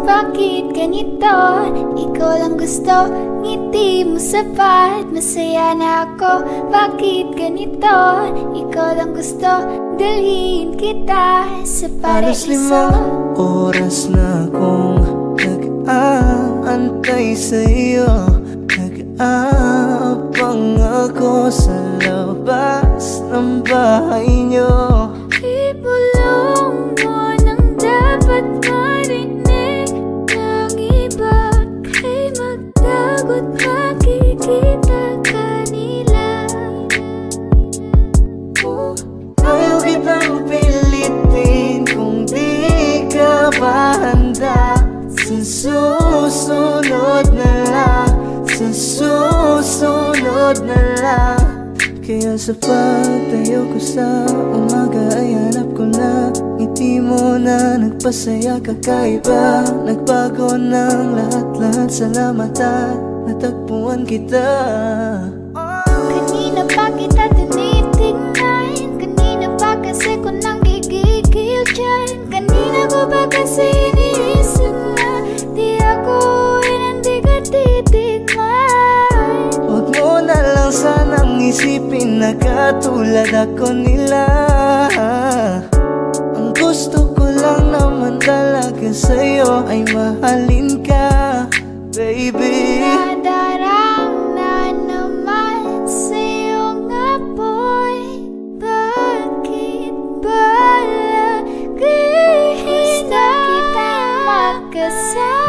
bakit ganito? Ikaw lang gusto, ngiti mo sapat. Masaya na ako, bakit ganito? Ikaw lang gusto, dalhin kita sa Halos paraiso. 5 oras na akong nag-aantay sa'yo. Nag-aabang ako sa labas ng bahay nyo. Ibulong mo nang dapat marinig ng iba. Kay magdagot makikita kanila. Ayaw kitang pilitin kung di ka pa handa. Sa susunod na lang, sa susunod na lang. Kaya sa pagtayo ko sa umaga ay hanap ko na ngiti mo na nagpasaya kakaiba. Nagbago ng lahat-lahat, salamat at natagpuan kita. Kanina pa kita tinitignan, kanina pa kasi ko nang gigigil dyan. Kanina ko ba kasi iniisip na di ako hindi ka titigman. Huwag mo na lang sanang isipin na katulad ako nila. Ang gusto ko lang naman talaga sa'yo ay mahalin ka, baby. Nadarang na naman sa iyong apoy. Bakit ba lagi gusto kita magkasama?